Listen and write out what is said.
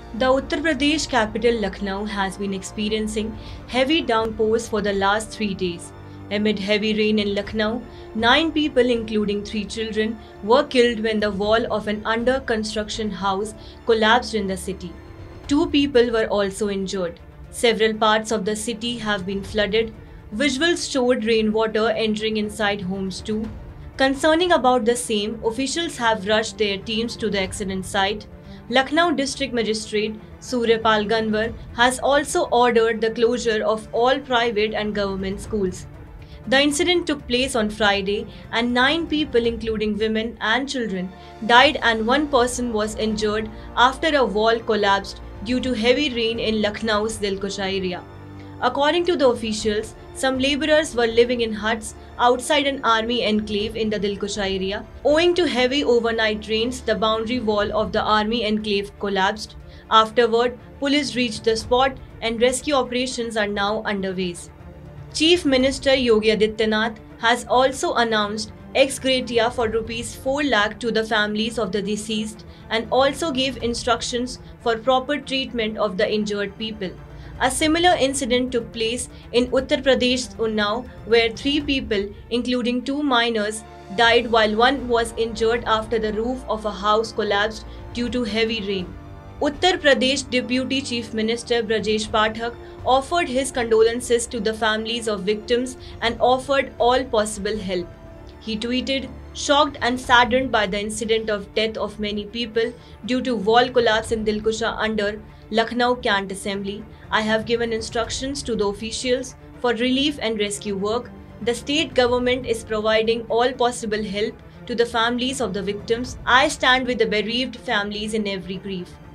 The Uttar Pradesh capital Lucknow has been experiencing heavy downpours for the last 3 days. Amid heavy rain in Lucknow, 9 people, including 3 children, were killed when the wall of an under construction house collapsed in the city. 2 people were also injured. Several parts of the city have been flooded. Visuals showed rainwater entering inside homes too. Concerning about the same, officials have rushed their teams to the accident site. Lucknow District Magistrate Suryapal Ganwar has also ordered the closure of all private and government schools. The incident took place on Friday and 9 people, including women and children, died and 1 person was injured after a wall collapsed due to heavy rain in Lucknow's Dilkusha area. According to the officials, some laborers were living in huts outside an army enclave in the Dilkusha area. Owing to heavy overnight rains, the boundary wall of the army enclave collapsed. Afterward, police reached the spot and rescue operations are now underway. Chief Minister Yogi Adityanath has also announced ex gratia for Rs 4 lakh to the families of the deceased and also gave instructions for proper treatment of the injured people. A similar incident took place in Uttar Pradesh, Unnao, where 3 people, including 2 minors, died while 1 was injured after the roof of a house collapsed due to heavy rain. Uttar Pradesh Deputy Chief Minister Brajesh Pathak offered his condolences to the families of victims and offered all possible help. He tweeted, "Shocked and saddened by the incident of death of many people due to wall collapse in Dilkusha under Lucknow Cant Assembly, I have given instructions to the officials for relief and rescue work. The state government is providing all possible help to the families of the victims. I stand with the bereaved families in every grief."